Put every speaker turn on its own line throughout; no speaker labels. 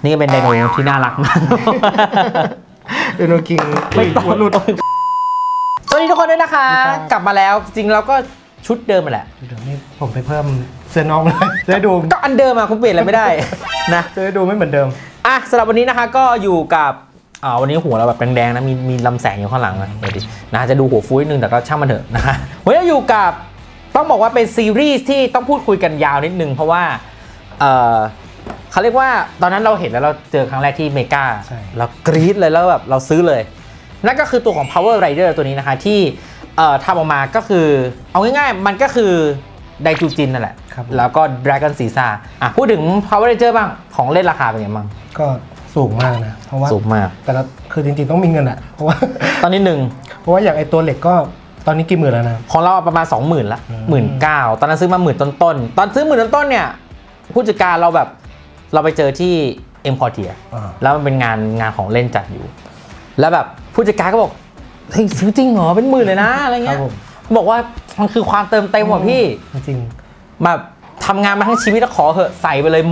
นี่เป็นไดโนที่น่ารักมาก
ไดโนคิง
ไม่ต้องหลุดสวัสดีทุกคนด้วยนะคะกลับมาแล้วจริงเราก็ชุดเดิมมาแหละ
เดี๋ยวนี้ผมไปเพิ่มเสื้อน้องเลยจะได้ดู
ก็อันเดิมอะคุณเปลี่ยนอะไรไม่ได้นะ
จะได้ดูไม่เหมือนเดิม
อ่ะสำหรับวันนี้นะคะก็อยู่กับวันนี้หัวเราแบบแดงๆนะมีลำแสงอยู่ข้างหลังนะเดี๋ยวดินะจะดูหัวฟุ้ยนึงแต่ก็ช่างมันเถอะนะคะวันนี้อยู่กับต้องบอกว่าเป็นซีรีส์ที่ต้องพูดคุยกันยาวนิดนึงเพราะว่าเขาเรียกว่าตอนนั้นเราเห็นแล้วเราเจอครั้งแรกที่เมกาเรากรี๊ดเลยแล้วแบบเราซื้อเลยนั่นก็คือตัวของ Power Rider ตัวนี้นะคะที่ทำออกมาก็คือเอาง่ายๆมันก็คือไดจูจินนั่นแหละแล้วก็ Dragon Caesar พูดถึง Power Rider บ้างของเล่นราคาเป็นยังไงบ้าง
ก็สูงมากนะเพราะว่า
สูงมาก
แต่ละคือจริงๆต้องมีเงินอะเพราะว่า
ตอนนี้
เพราะว่าอย่างไอตัวเหล็กก็ตอนนี้กี่หมื่นแล้วนะ
ของเราประมาณ 20,000 ละ 19,000 ตอนนั้นซื้อมา10,000 ต้นๆตอนซื้อ10,000 ต้นๆเนี่ยผู้จัดการเราแบบเราไปเจอที่เอ็มพอร์เทียแล้วมันเป็นงานของเล่นจัดอยู่แล้วแบบผู้จัดการก็บอกเฮ้ยซื้อจริงเหรอเป็นหมื่นเลยนะอะไรเงี้ยบอกว่ามันคือความเติมเต็มว่ะพี่
จริง
แบบทำงานมาทั้งชีวิตแล้วขอเหอะใส่ไปเลย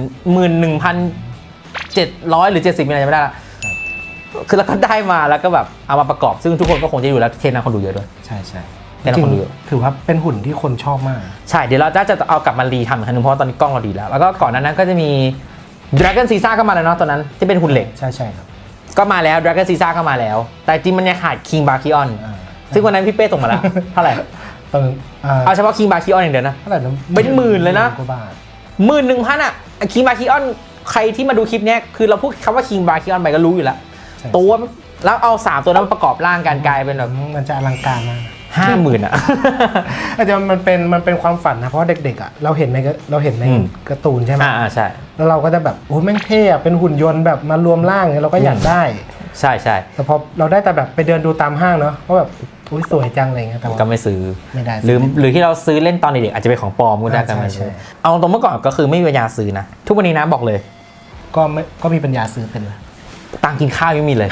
11,700 หรือ 70อะไรไม่ได้ละคือแล้วก็ได้มาแล้วก็แบบเอามาประกอบซึ่งทุกคนก็คงจะอยู่แล้วเทรนคนดูเยอะด้วย
ใช่ใช่
เทรนคนดูเยอะ
ถือว่าเป็นหุ่นที่คนชอบมาก
ใช่เดี๋ยวเราจะเอากลับมารีทำอีกครั้งนึงเพราะตอนนี้กล้องเราดีแล้วก็ก่อนนั้นก็จะมี Dragon Caesar ก็มาแล้วเนาะตอนนั้นที่เป็นหุ่นเหล็ก
ใช่ใช่ครับ
ก็มาแล้ว Dragon Caesar ก็มาแล้วแต่จริงมันยังขาด King Barkion ซึ่งวันนั้นพี่เป้ส่งมาแล้วเท่าไหร่เอาเฉพาะ King Barkion อย่างเดียวนะ
เท่าไหร่นะ
เป็นหมื่นเลยนะ11,000อ่ะ King Barkion ใครที่มาดูคลิปนี้คือเราพูดคำว่า King Barkion ไปก็รู้อยู่แล้วตัวแล้วเอา3ตัวนั้นมาประกอบร่างกันกลายเป็นแบบ
มันจะอลังการมาก
50,000อ่ะ
อาจจะมันเป็นความฝันนะเพราะเด็กๆอ่ะเราเห็นในการ์ตูนใช่ไหม
ใช่
แล้วเราก็จะแบบโอ้แม่งเท่เป็นหุ่นยนต์แบบมารวมร่างเราก็อยากได้
ใช่แต่
พอเราได้แต่แบบไปเดินดูตามห้างเนาะเพราะแบบอุ้ยสวยจังอะไรเงี้ยแต่
ก็ไม่ซื้อ
ไม่ได้
หรือที่เราซื้อเล่นตอนเด็กอาจจะเป็นของปลอมก็ได้กันไม่ใช่เอาตรงเมื่อก่อนก็คือไม่มีปัญญาซื้อนะทุกวันนี้นะบอกเลย
ก็มีปัญญาซื้อเป็นเลย
ตังกินข้าวยังมีเลย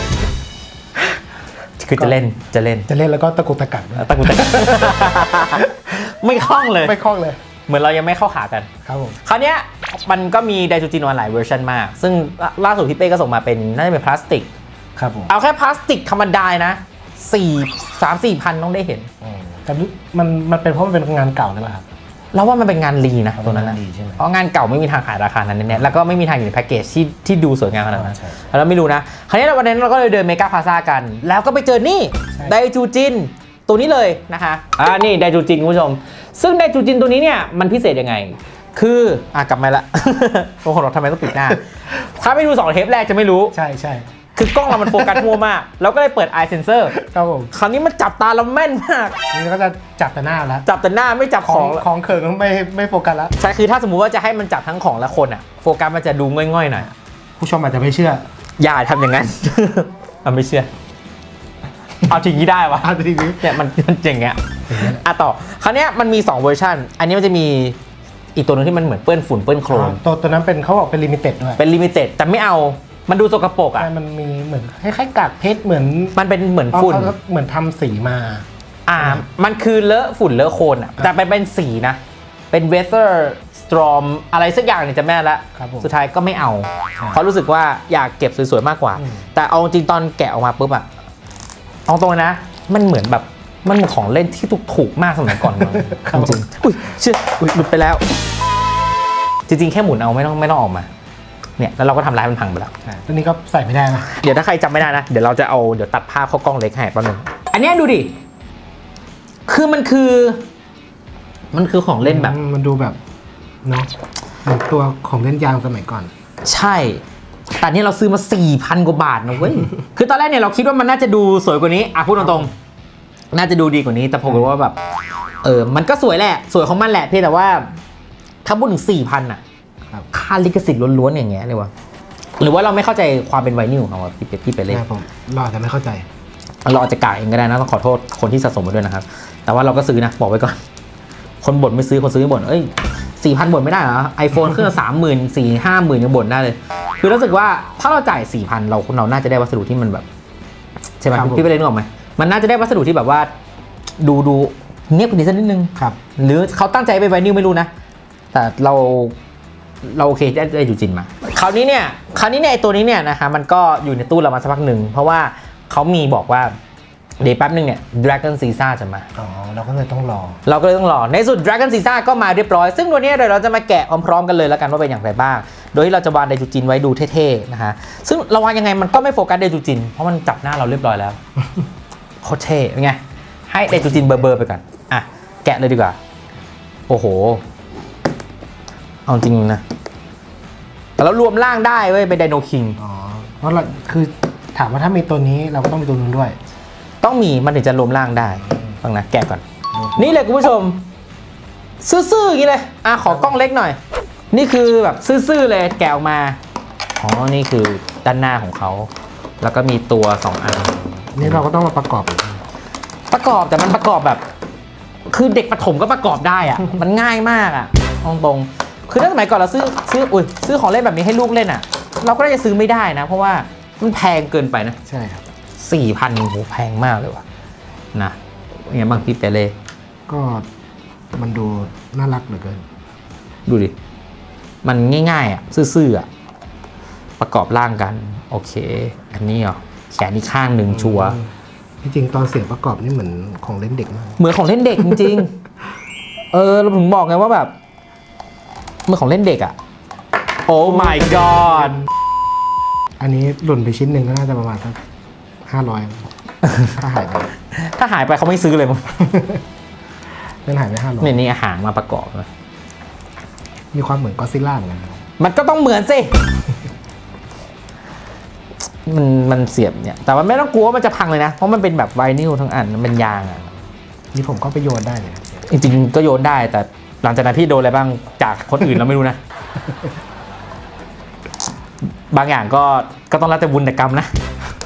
คือจะเล่น
แล้วก็ตะกุกตะกัก
ไม่คล่องเลย เหมือนเรายังไม่เข้าขากัน
ครับผม
คราวนี้มันก็มีไดจูจินมาหลายเวอร์ชันมากซึ่งล่าสุดพี่เป้ก็ส่งมาเป็นน่าจะเป็นพลาสติก
ครับผม
เอาแค่พลาสติกธรรมดานะ3-4 พันต้องได้เห็น
แต่มันเป็นเพราะมันเป็นงานเก่าหรือเปล่าครับ
เราว่ามันเป็นงานรีนะตัวนั้นนะเพราะงานเก่าไม่มีทางขายราคานั้นแน่ๆแล้วก็ไม่มีทางอยู่ในแพ็กเกจที่ดูสวยงามขนาดนั้นเราไม่รู้นะคราวนี้วันนั้นเราก็เลยเดินเมกาพลาซ่ากันแล้วก็ไปเจอนี่ไดจูจินตัวนี้เลยนะคะนี่ไดจูจินคุณผู้ชมซึ่งไดจูจินตัวนี้เนี่ยมันพิเศษยังไงคือกลับมาละบางคนบอกทำไมต้องปิดหน้าถ้าไม่ดู2 เทปแรกจะไม่รู้
ใช่
คือกล้องเรามันโฟกัสมัวมากเราก็เลยเปิด eye sensor
ครับผม
คราวนี้มันจับตาเราแม่นมาก
นี่ก็จะจับแต่หน้าแล้ว
จับแต่หน้าไม่จับ
ของเขินไม่โฟกัสแล้ว
ใช่คือถ้าสมมุติว่าจะให้มันจับทั้งของและคนอ่ะโฟกัสมันจะดูง่อยๆหน่อย
ผู้ชมอาจจะไม่เชื่อ
อย่าทำอย่างนั้นไม่เชื่อเอาทีนี้ได้วะ
เอาทีนี้
เนี่ยมันเจ๋งเงี้ยต่อคราวนี้มันมี2เวอร์ชันอันนี้มันจะมีอีกตัวนึงที่มันเหมือนเปื้อนฝุ่นเปื้อนโคลน
ตัวนั้นเป็นเขาบอกเป็นลิมิเต็ดด้วย
เป็นลิมิเต็ดแต่ไม่เอามันดูสกปรกอ่ะ
มันมีเหมือนคล้ายๆกากเพชรเหมือน
มันเป็นเหมือนฝุ่น
เหมือนทำสีมา
มันคือเลอะฝุ่นเลอะโคลนอ่ะแต่เป็นสีนะเป็น weather storm อะไรสักอย่างเนี่ยจะแม่ละสุดท้ายก็ไม่เอาเพราะรู้สึกว่าอยากเก็บสวยๆมากกว่าแต่เอาจริงตอนแกะออกมาปุ๊บอ่ะเอาตรงนะมันเหมือนแบบมันของเล่นที่ถูกมากสมัยก่อนจริงอุ้ยเชื่อหลุดไปแล้วจริงๆแค่หมุนเอาไม่ต้องออกมาเนี่ยแล้วเราก็ทำร้ายมันพังไปแล้ว
ตัวนี้ก็ใส่ไม่ได้นะ
เดี๋ยวถ้าใครจำไม่ได้นะเดี๋ยวเราจะเดี๋ยวตัดภาพเข้ากล้องเล็กให้แป๊บนึงอันนี้ดูดิคือมันคือของเล่นแบบ
มันดูแบบเนาะเหมือนตัวของเล่นยางสมัยก่อน
ใช่แต่นี่เราซื้อมา 4,000 กว่าบาทนะเว้ยคือตอนแรกเนี่ยเราคิดว่ามันน่าจะดูสวยกว่านี้พูดตรงๆน่าจะดูดีกว่านี้แต่ผมว่าแบบมันก็สวยแหละสวยของมันแหละเพียงแต่ว่าถ้าพูดถึง 4,000 อ่ะค่าลิขสิทธิ์ล้วนๆอย่างเงี้ยเลยวะหรือว่าเราไม่เข้าใจความเป็นไวนิลของเราพี่ไปเล่น
เราอาจจะไม่เข้าใจ
เราอาจจะกะเองก็ได้นะต้องขอโทษคนที่สะสมมาด้วยนะครับแต่ว่าเราก็ซื้อนะบอกไว้ก่อนคนบ่นไม่ซื้อคนซื้อไม่บ่น4,000บ่นไม่ได้เหรอ iPhone เครื่องละ 30,000 4-50,000ยังบ่นได้เลยคือรู้สึกว่าถ้าเราจ่าย 4,000 เราน่าจะได้วัสดุที่มันแบบใช่ไหมพี่ไปเล่นนึกออกไหมมันน่าจะได้วัสดุที่แบบว่าดูเงียบกว่านี้สักนิดนึงหรือเขาตั้งใจไปไวนิลไม่รู้นะแต่เราโอเคได้จูจินมาคราวนี้เนี่ยไอตัวนี้เนี่ยนะคะมันก็อยู่ในตู้เรามาสักพักหนึ่งเพราะว่าเขามีบอกว่าเดี๋ยวแป๊บนึงเนี่ย Dragon Caesar จะมา
เราก็เลยต้องรอ
ในสุด Dragon Caesar ก็มาเรียบร้อยซึ่งตัวนี้เดี๋ยวเราจะมาแกะพร้อมๆกันเลยแล้วกันว่าเป็นอย่างไรบ้างโดยที่เราจะวางไดจูจินไว้ดูเท่ๆนะคะซึ่งเราวางยังไงมันก็ไม่โฟกัสไดจูจินเพราะมันจับหน้าเราเรียบร้อยแล้วโคตรเท่เป็นไงให้ไดจูจินเบอร์ไปก่อนอ่ะแกะเลยดีกว่าโอ้โหเอาจริงนะแต่เรารวมร่างได้เว้ยเป็นไดโนคิง
เพราะเราคือถามว่าถ้ามีตัวนี้เราก็ต้องมีตัวนึงด้วย
ต้องมีมันถึงจะรวมร่างได้ฟังนะแกะก่อนนี่เลยคุณผู้ชมซื่อๆอย่างนี้เลยขอกล้องเล็กหน่อยนี่คือแบบซื่อๆเลยแกะออกมานี่คือด้านหน้าของเขาแล้วก็มีตัว2อัน
นี่เราก็ต้องมาประกอบ
แต่มันประกอบแบบคือเด็กประถมก็ประกอบได้อะมันง่ายมากอะตรงๆคือถ้าสมัยก่อนเราซื้อของเล่นแบบนี้ให้ลูกเล่นอะเราก็น่าจะซื้อไม่ได้นะเพราะว่ามันแพงเกินไปนะ
ใช่ครับ
4,000โหแพงมากเลยว่ะนะอย่างเงี้ยบางทีไปเลย
ก็มันดูน่ารักเหลือเกิน
ดูดิมันง่ายๆอ่ะซื่อๆอ่ะประกอบร่างกันโอเคอันนี้เหรอแขนอีกข้างหนึ่งชัวร์
จริงๆตอนเสียงประกอบนี่เหมือนของเล่นเด็กมาก
เหมือนของเล่นเด็กจริงๆเราถึงบอกไงว่าแบบเหมือนของเล่นเด็กอ่ะโอ้ my god
อันนี้หล่นไปชิ้นหนึ่งก็น่าจะประมาณสัก500ถ้าหาย
ไปเขาไม่ซื้อเลยมั้ง
นั่นหายไป500
นี่อาหารมาประกอบเลย
มีความเหมือนก็อดซิลล่าเหมือนกัน
มันก็ต้องเหมือนสิมันเสียบเนี่ยแต่มันไม่ต้องกลัวว่ามันจะพังเลยนะเพราะมันเป็นแบบไวนิลทั้งอันมันเป็นยางอ่ะ
นี่ผมก็ไปโยนได้เลย
จริงๆก็โยนได้แต่หลังจากนั้นพี่โดนอะไรบ้างจากคนอื่นเราไม่รู้นะบางอย่างก็ต้องรับแต่บุญแต่กรรมนะ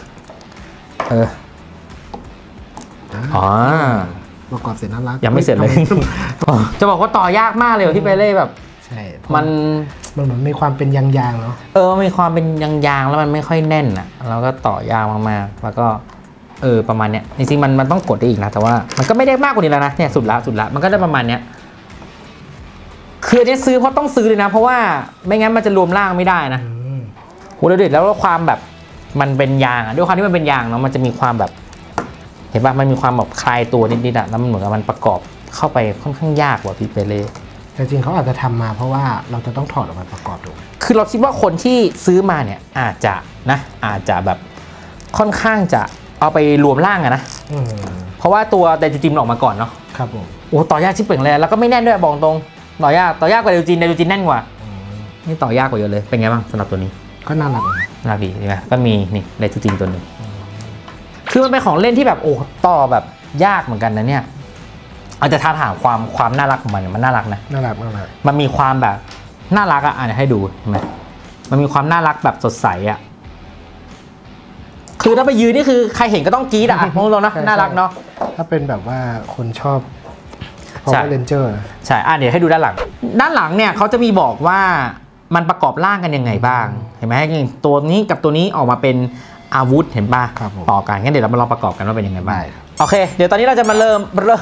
ประกอบเสร็จน่ารัก
ยังไม่เสร็จเลยจะบอกว่าต่อยากมากเลยที่ไปเล่แบบ
ใช่มันเหมือนมีความเป็นยางๆเนาะ
มีความเป็นยางๆแล้วมันไม่ค่อยแน่นอ่ะแล้วก็ต่อยากมากๆแล้วก็ประมาณเนี้ยจริงๆมันต้องกดได้อีกนะแต่ว่ามันก็ไม่ได้มากกว่านี้แล้วนะเนี่ยสุดละมันก็ได้ประมาณเนี้ยคือเนี่ยซื้อเพราะต้องซื้อเลยนะเพราะว่าไม่งั้นมันจะรวมร่างไม่ได้นะโหเด็ดแล้วความแบบมันเป็นยางด้วยความที่มันเป็นยางเนาะมันจะมีความแบบเห็นป่ะมันมีความแบบคลายตัวนิดๆแล้วมันเหมือนกับมันประกอบเข้าไปค่อนข้างยากกว่าพี่เปเล่
แต่จริงเขาอาจจะทำมาเพราะว่าเราจะต้องถอดออกมาประกอบดู
คือเราคิดว่าคนที่ซื้อมาเนี่ยอาจจะแบบค่อนข้างจะเอาไปรวมร่างอะนะเพราะว่าตัวไดจูจินออกมาก่อนเนาะ
ครับผม
โอ้ต่อยากชิบเป่งเลยแล้วก็ไม่แน่นด้วยบอกตรงต่อยากกว่าไดจูจินแน่นกว่านี่ต่อยากกว่าเยอะเลยเป็นไงบ้างสำหรับตัวนี้
ก็น่ารัก
ดีใช่ไหมก็มีนี่ไดจูจินตัวหนึ่งคือมันเป็นของเล่นที่แบบต่อแบบยากเหมือนกันนะเนี่ยอาจจะท้าทายความน่ารักของมันน่ารักนะ
น่ารัก
มันมีความแบบน่ารักอ่ะให้ดูใช่ไหมมันมีความน่ารักแบบสดใสอ่ะคือถ้าไปยืนนี่คือใครเห็นก็ต้องกรี๊ดอ่ะมองตรงนะน่ารักเนาะ
ถ้าเป็นแบบว่าคนชอบPower Ranger
ใช่เดี๋ยวให้ดูด้านหลังเนี่ยเขาจะมีบอกว่ามันประกอบร่างกันยังไงบ้างเห็นไหมตัวนี้กับตัวนี้ออกมาเป็นอาวุธเห็นป่ะต่อกันงั้นเดี๋ยวเรามาลองประกอบกันว่าเป็นยังไงบ้างโอเคเดี๋ยวตอนนี้เราจะมาเริ่ม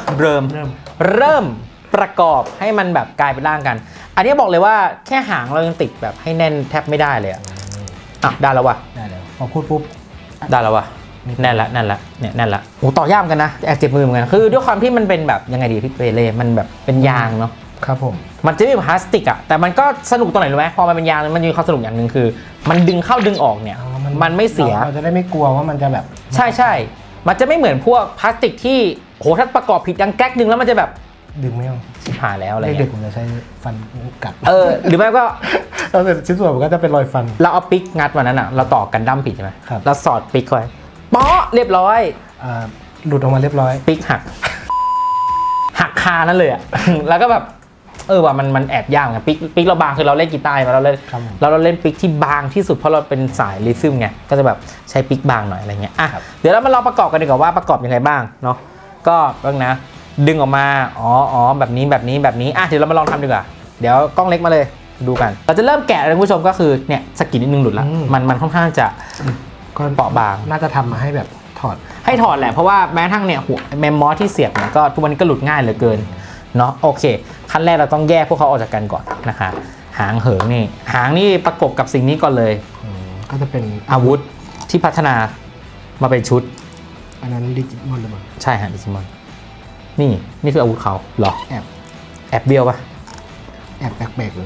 ประกอบให้มันแบบกลายเป็นร่างกันอันนี้บอกเลยว่าแค่หางเรายังติดแบบให้แน่นแทบไม่ได้เลยอ่ะได้แล้ววะ
ได้แล้วพอพูดปุ๊บ
ได้แล้ววะแน่นละเนี่ยแน่นละโอ้ต่อยากกันนะแอบเจ็บมือเหมือนกันคือด้วยความที่มันเป็นแบบยังไงดีพี่เปเล่มันแบบเป็นยางเนาะ
ครับผม
มันจะไม่เป็นพลาสติกอะแต่มันก็สนุกตรงไหนรู้ไหมพอมันเป็นยางมันมีความสนุกอย่างหนึ่งคือมันดึงเข้าดึงออกเนี่ยมันไม่เสีย
เราจะได้ไม่กลัวว่ามันจะแบบ
ใช่มันจะไม่เหมือนพวกพลาสติกที่โหถ้าประกอบผิดดังแก๊กดึงแล้วมันจะแบบ
ดึงไม่ออก
ชิบหายแล้วอะไร
เด็กผมจะใช้ฟันกัด
หรือไม่ก็
เราเสร็จชิ้นส่วนมันก็จะเป็นรอยฟัน
เราเอาปิกงัดวันนั้นอะเราต่อกันดั้มผิดใช่ไหมเราสอดปิกเข้าไปป๊อเรียบร้อย
หลุดออกมาเรียบร้อย
ปิกหักคานั่นเลยอะแล้วก็แบบว่ามันแอบยากไงปิกเราบางคือเราเล่นกีตาร์มาเราเล่นปิกที่บางที่สุดเพราะเราเป็นสายริทึมไงก็จะแบบใช้ปิกบางหน่อยอะไรเงี้ยเดี๋ยวเรามาลองประกอบกันดีกว่าว่าประกอบยังไงบ้างเนาะก็บ้างนะดึงออกมาแบบนี้เดี๋ยวเรามาลองทำดีกว่าเดี๋ยวกล้องเล็กมาเลยดูกันเราจะเริ่มแกะเลยคุณผู้ชมก็คือเนี่ยสกินนิดนึงหลุดละมันค่อนข้างจะเปราะบาง
น่าจะทำมาให้แบบถอด
แหละเพราะว่าแม้ทั้งเนี่ยหัวแมมมอสที่เสียบเนี่ยก็ทุกวันนี้ก็หลุดง่ายเหลือเกินเนาะโอเคขั้นแรกเราต้องแยกพวกเขาออกจากกันก่อนนะคะหางเหิงนี่หางนี่ประกบกับสิ่งนี้ก่อนเลย
ก็จะเป็น
อาวุธที่พัฒนามาเป็นชุด
อันนั้นดิจิมอนหรือเปล่า
ใช่ฮะดิจิมอนนี่คืออาวุธเขาเหรอ
แอบ
เบี้ยวปะ
แอบแปลกๆเลย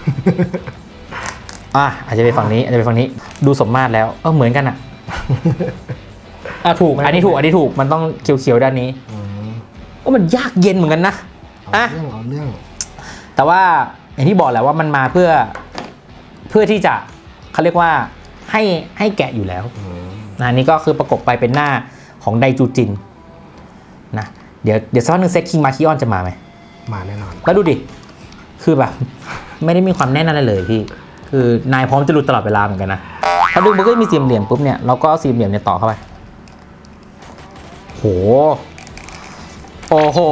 อาจจะไปฝั่งนี้ดูสมมาตรแล้วเหมือนกันอ่ะ ถูกอันนี้ถูกมันต้องเขียวๆด้านนี้มันยากเย็นเหมือนกันนะ
เอาเรื่อง
แต่ว่าอย่างที่บอกแหละว่ามันมาเพื่อที่จะเขาเรียกว่าให้แกะอยู่แล้วอันนี้ก็คือประกบไปเป็นหน้าของไดจูจินนะเดี๋ยวสักพักนึงเซ็กคิงมาคิออนจะมาไหม
มาแน่นอน
แล้วดูดิคือแบบไม่ได้มีความแน่นอะไรเลยพี่คือนายพร้อมจะหลุดตลอดเวลาเหมือนกันนะถ้าดึงมันก็มีสี่เหลี่ยมปุ๊บเนี่ยเราก็สี่เหลี่ยมเนี่ยต่อเข้าไปโอ้โห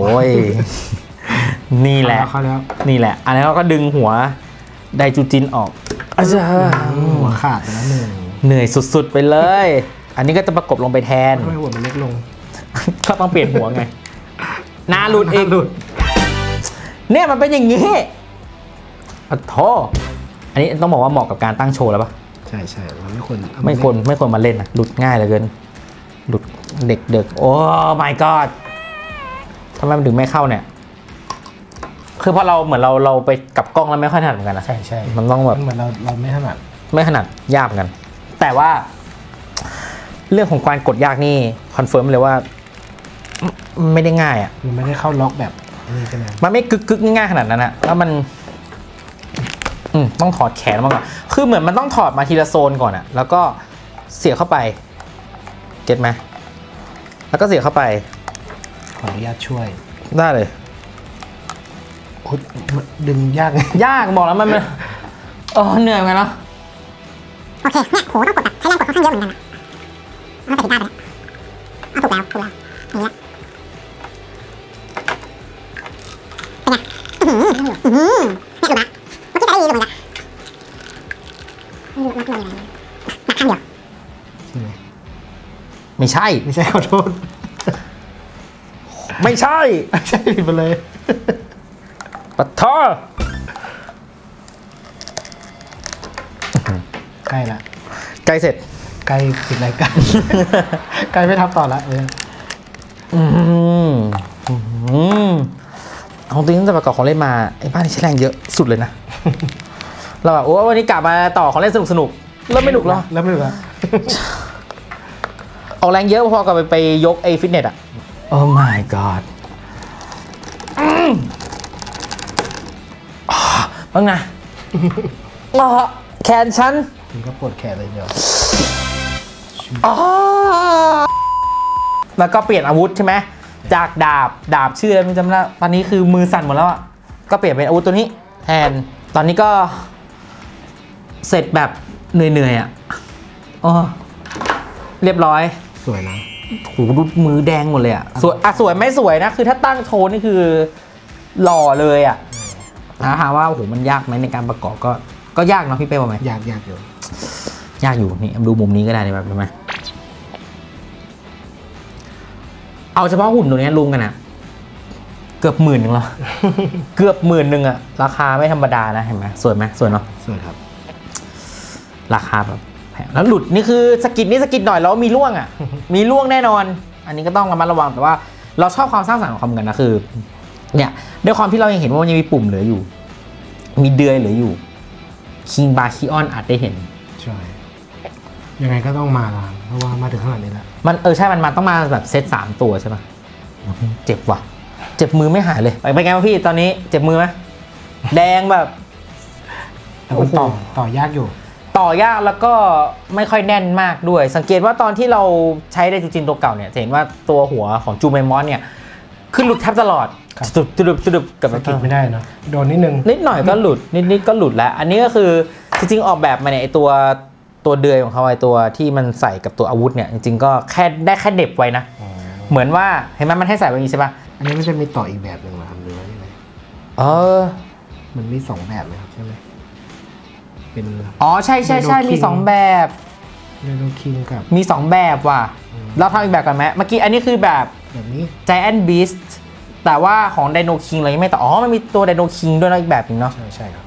นี่แหละอันนี้เราก็ดึงหัวไดจูจินออก
หัวขาดไปแล้ว
เหนื่อยสุดๆไปเลยอันนี้ก็จะประกบลงไปแทน
ทำไมหัวมันเล็กลง
ก็ต้องเปลี่ยนหัวไงหน้าหลุดอีกเนี่ยมันเป็นอย่างนี้โธ่อันนี้ต้องบอกว่าเหมาะกับการตั้งโชว์แล้วปะ
ใช่เราไม่คว
รมาเล่นนะหลุดง่ายเหลือเกินหลุดเด็กโอ้ my god ทำไมมันถึงไม่เข้าเนี่ยคือพอเราเหมือนเราไปกับกล้องแล้วไม่ค่อยถนัดเหมือนกันนะ
ใช่
มันต้องแบบ
เหมือนเราไม่ถนัด
ยากเหมือนกันแต่ว่าเรื่องของการกดยากนี่คอนเฟิร์มเลยว่าไม่ได้ง่ายอ่ะ
มันไม่ได้เข้าล็อกแบบนี้ใช่ไหม
มันไม่กึกง่ายขนาดนั้นอะแล้วมันต้องถอดแขนมาก่อนคือเหมือนมันต้องถอดมาทีละโซนก่อนอะแล้วก็เสียบเข้าไปเก็ตไหมแล้วก็เสียบเข้าไป
ขออนุญาตช่วย
ได้เลย
ดึงยาก
บอกแล้วมันเหนื่อยเหมือนกันเนาะ
โอเคเนี่ยโหต้องกดแบบใช้แรงกดค่อนข้างเยอะเหมือนกันนะเอาใส่ได้ไปแล้วถูกแล้วอย่างเงี้ยเป็นไงเนี่ยดูนะเมื่อกี้ใส่ได้ดีเลยเหมือนกันรักเลยหนักข้างเดียว
ไม่ใช่
ขอโทษ
ไม่ใช่
ผิดไปเลย
ปะท้อ
ใกล้ละ
ใกล้เสร็จ
ใกล้ปิดรายการใกล้ไม่ทำต่อละ
เอาจริงตั้งแต่ประกอบของเล่นมาไอ้บ้านนี่ใช้แรงเยอะสุดเลยนะเราแบบวันนี้กลับมาต่อของเล่นสนุกเริ่มไม่หนุกแล้วออกแรงเยอะพอกับไปยกไอ้ฟิตเนสอ่ะโอ้ my god บ้างนะแขนฉัน
ถึงก็ปวดแขนเลยเดียว
แล้วก็เปลี่ยนอาวุธใช่ไหมจากดาบชื่ออะไรไม่จำได้ตอนนี้คือมือสั่นหมดแล้วอ่ะก็เปลี่ยนเป็นอาวุธตัวนี้แทนตอนนี้ก็เสร็จแบบเหนื่อยอ่ะเรียบร้อย
สวยนะ
โหดูมือแดงหมดเลยอ่ะสวยไม่สวยนะคือถ้าตั้งโชว์นี่คือหล่อเลยอ่ะถามว่าโอ้โหมันยากไหมในการประกอบก็ยากเนาะพี่เป้บอกไหม
ยาก
อยู่นี่ดูมุมนี้ก็ได้แบบไหมเอาเฉพาะหุ่นตัวนี้ลุงกันนะเกือบ10,000แล้วเกือบ10,000อ่ะราคาไม่ธรรมดานะเห็นไหมสวยไหมสวยเนาะ
สวยครับ
ราคาแบบแพงแล้วหลุดนี่คือสกิดหน่อยแล้วมีร่วงอ่ะมีร่วงแน่นอนอันนี้ก็ต้องระมัดระวังแต่ว่าเราชอบความสร้างสรรค์ของเขาเหมือนกันนะคือเนี่ยด้วยความที่เรายังเห็นว่ามันยังมีปุ่มเหลืออยู่มีเดือยเหลืออยู่คิงบาคิออนอาจได้เห็น
ใช่ยังไงก็ต้องมาละเพราะว่ามาถึงขนาดนี้แล้ว
มันใช่มันต้องมาแบบเซต3ตัวใช่ป่ะเจ็บว่ะเจ็บมือไม่หายเลยไปไงวะพี่ตอนนี้เจ็บมือไหมแดงแบบ
มันต่อยากอยู่
ต่อยากแล้วก็ไม่ค่อยแน่นมากด้วยสังเกตว่าตอนที่เราใช้ไดจูจินตัวเก่าเนี่ยจะเห็นว่าตัวหัวของจูเมมอนเนี่ยขึ้นหลุดแทบตลอดจุดกับ
กินไม่ได้นะโดนนิดนึง
นิดหน่อยก็หลุดนิดก็หลุดแล้วอันนี้ก็คือจริงๆออกแบบมาเนี่ยไอตัวเดือยของเขาไอตัวที่มันใส่กับตัวอาวุธเนี่ยจริงๆก็แค่เด็บไว้นะเหมือนว่าเห็นไหมมันให้ใส่ไว้อย่างนี้ใช่ปะ
อันนี้ไม่ใช่มีต่ออีกแบบหนึ่งหรอครับหรือว่ายังไงมันมี2แบบไหมครับใช่ไหมเป็น
ใช่มี2แบบ
เรโนคิงกับ
มี2แบบว่ะเราทำอีกแบบกันไหมเมื่อกี้อันนี้คือแบบ
นี้
Giant Beast แต่ว่าของ Dino King เรายังไม่ต่อมันมีตัว Dino King ด้วยนะอีกแบบนึงเนาะ
ใช่ครับ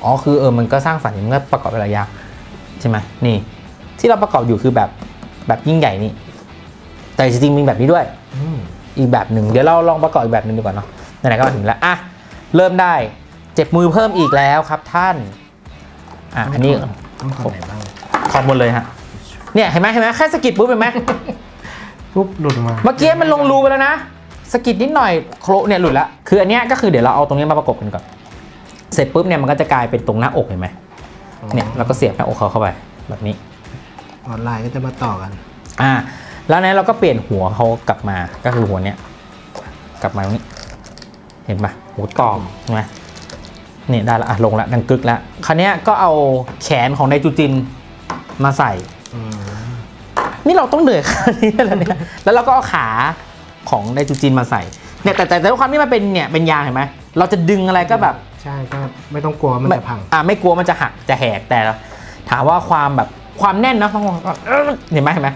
อ๋อคือมันก็สร้างสรรค์มันก็ประกอบหลายอย่างใช่ไหมนี่ที่เราประกอบอยู่คือแบบยิ่งใหญ่นี่แต่จริงๆมีแบบนี้ด้วยอีกแบบหนึ่งเดี๋ยวเราลองประกอบอีกแบบหนึ่งดีกว่าเนาะไหนๆก็มาถึงแล้วอ่ะเริ่มได้เจ็บมือเพิ่มอีกแล้วครับท่านอันนี้
ต้องทำไหนบ้าง
ถอดหมดเลยฮะเนี่ยเห็นไหมแค่สกิดปุ๊บเห็นไหม
ปุ๊บหลุดมา
เมื่อกี้มันลงรูไปแล้วนะสกิดนิดหน่อยโครเนี่ยหลุดแล้วคืออันเนี้ยก็คือเดี๋ยวเราเอาตรงนี้มาประกบกันก่อนเสร็จปุ๊บเนี่ยมันก็จะกลายเป็นตรงหน้าอกเห็นไหมเนี่ยเราก็เสียบหน้าอกเขาเข้าไปแบบนี้
ออนไลน์ก็จะมาต่อกัน
แล้วนั้นเราก็เปลี่ยนหัวเขากลับมาก็คือหัวเนี้ยกลับมาตรงนี้เห็นปะหัวต่อใช่ไหมนี่ได้ละลงละดังกึกแล้วคราวนี้ก็เอาแขนของไนจูจินมาใส่นี่เราต้องเหนื่อยขนาดนี้แล้วเนี่ยแล้วเราก็เอาขาของไนจูจินมาใส่เนี่ยแต่ด้วยความที่มันเป็นเนี่ยเป็นยางเห็นไหมเราจะดึงอะไรก็แบบ
ใช่ก็ไม่ต้องกลัวมันจะพัง
ไม่กลัวมันจะหักจะแหกแต่ถามว่าความแน่นนะต้องเห็นไหม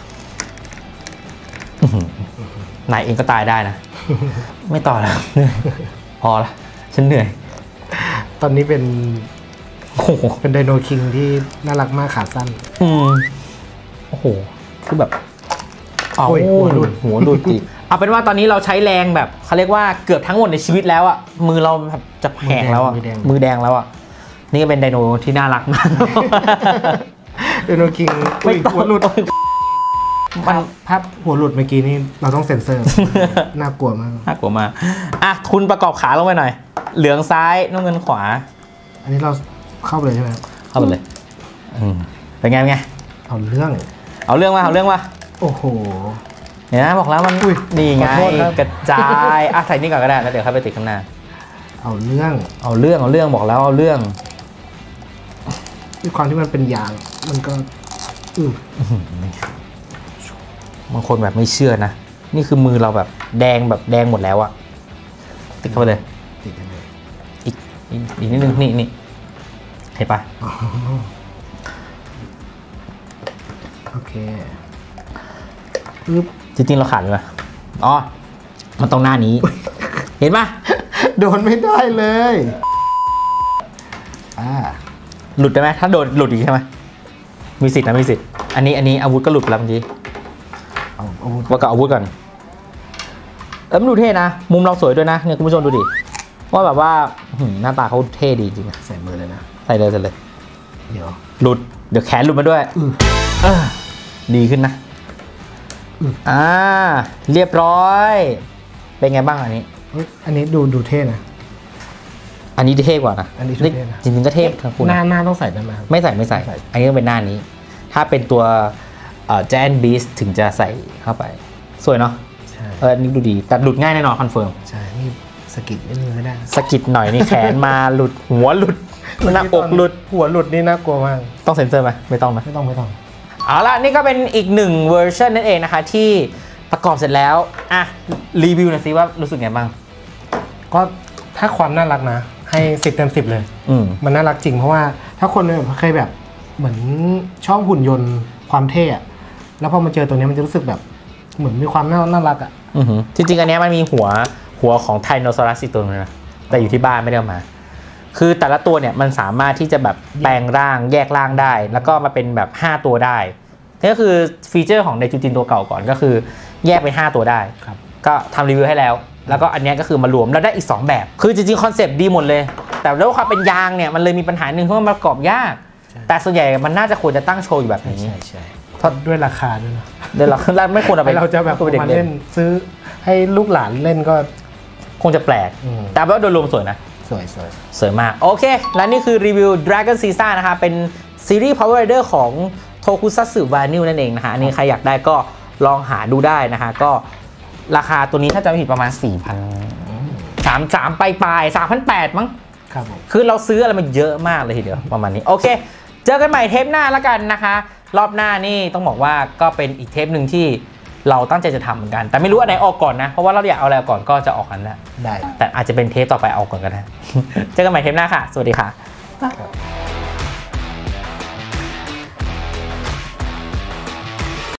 นายเองก็ตายได้นะไม่ต่อแล้วพอละฉันเหนื่อย
ตอนนี้เป็นไดโนคิงที่น่ารักมากขาสั้น
โอ้โหคือแบบหัวหลุดอีกเอาเป็นว่าตอนนี้เราใช้แรงแบบเขาเรียกว่าเกือบทั้งหมดในชีวิตแล้วอ่ะมือเราแบบจะแหกแล้วอ่ะมือแดงแล้วอ่ะนี่ก็เป็นไดโนที่น่ารักมาก
ไดโนคิงหัวหลุดมันภาพหัวหลุดเมื่อกี้นี่เราต้องเซ็นเซอร์น่ากลัวมาก
คุณประกอบขาลงไปหน่อยเหลืองซ้ายน้ำเงินขวา
อันนี้เราเข้าไปเลยใช่ไหม
เข้าไปเลยเป็นไง
เอาเรื่อง
มา
โอ้โห
เนี่ยนะบอกแล้วมันนี่ไงกระจายใส่นี่ก่อนก็ได้แล้วเดี๋ยวเข้าไปติดข้างหน้า
เอาเรื่อง
บอกแล้วเอาเรื่อง
ด้วยความที่มันเป็นยางมันก็
บางคนแบบไม่เชื่อนะนี่คือมือเราแบบแดงหมดแล้วอะติดเข้าไปเลยอีกนิดนึงนี่เห็นปะ
โอเค
จริงๆเราขาดเลยมันตรงหน้านี้เห็นปะ
โดนไม่ได้เลย
หลุดได้ไหมถ้าโดนหลุดอีกใช่ไหมมีสิทธิ์อันนี้อาวุธก็หลุดไปแล้วเมื่อกี้ว่ากับอาวุธก่อนมันดูเท่นะมุมเราสวยด้วยนะเนี่ยคุณผู้ชมดูดิว่าแบบว่าหน้าตาเขาเท่ดีจริง
ใส่มือเลยนะ
ใส่เลยเดี๋ยวแขนหลุดมาด้วยดีขึ้นนะเรียบร้อยเป็นไงบ้างอัน
นี้ดูเท่นะ
อันนี้เท่กว่านะ
อันนี้เท่นะ
จริงๆก็เท่ทั้งคู่
หน้าต้องใส่ได้ไหม
ไม่ใส่อันนี้ก็เป็นหน้านี้ถ้าเป็นตัวแจนบีสถึงจะใส่เข้าไปสวยเนาะ
ใช่
อันนี้ดูดีแต่หลุดง่ายแน่นอนคอนเฟิร์ม
ใช่นี่สกิดนิดนึงไม่ได้
สกิดหน่อยนี่แขนมาหลุดหัวหลุดหน้าอกหลุด
หัวหลุดนี่น่ากลัวมาก
ต้องเซ็นเซอร์ไหมไม่ต้องเอาละนี่ก็เป็นอีกหนึ่งเวอร์ชันนั่นเองนะคะที่ประกอบเสร็จแล้วรีวิวหน่อยสิว่ารู้สึกไงบ้าง
ก็ถ้าความน่ารักนะให้10 เต็ม 10เลยมันน่ารักจริงเพราะว่าถ้าคนเคยแบบเหมือนชอบหุ่นยนต์ความเท่แล้วพอมาเจอตัวนี้มันจะรู้สึกแบบเหมือนมีความน่ารัก
จริงๆอันนี้มันมีหัวของไทโนซอรัสอีกตัวนึงนะแต่อยู่ที่บ้านไม่ได้เอามาคือแต่ละตัวเนี่ยมันสามารถที่จะแบบแปลงร่างแยกร่างได้แล้วก็มาเป็นแบบ5ตัวได้นี่ก็คือฟีเจอร์ของไนจูจินตัวเก่าก่อนก็คือแยกเป็น5ตัวได้ก็ทำรีวิวให้แล้วก็อันนี้ก็คือมารวมแล้วได้อีก2แบบคือจริงๆคอนเซปต์ดีหมดเลยแต่ด้วยความเป็นยางเนี่ยมันเลยมีปัญหาหนึ่งเพราะมันประกอบยากแต่ส่วนใหญ่มันน่าจะควรจะตั้งโชว์อยู่แบบนี้
ใช่เพราะด้วยราคาด้วยนะ
ด้วยราคาไม่ควรเอาไป
เราจะแบบมาเล่นซื้อให้ลูกหลานเล่นก็
คงจะแปลกแต่ว่าโดยรวมสวยนะสวยมากโอเคและนี่คือรีวิว Dragon Caesar นะคะเป็นซีรีส์ Power Rider ของ Tokusatsu Vinyl นั่นเองนะคะอันนี้ใครอยากได้ก็ลองหาดูได้นะคะก็ราคาตัวนี้ถ้าจะไม่ผิดประมาณ 4,300 ปลาย 3,800 มั้ง
ครับ
คือเราซื้ออะไรมาเยอะมากเลยทีเดียวประมาณนี้โอเคเจอกันใหม่เทปหน้าแล้วกันนะคะรอบหน้านี่ต้องบอกว่าก็เป็นอีกเทปหนึ่งที่เราตั้งใจจะทำเหมือนกันแต่ไม่รู้อันไหนออกก่อนนะเพราะว่าเราอยากเอาอะไรก่อนก็จะออกกันแหละ
ได้
แต่อาจจะเป็นเทปต่อไปเอาก่อนก็ได้เจอกันใหม่เทปหน้าค่ะสวัสดีค่ะ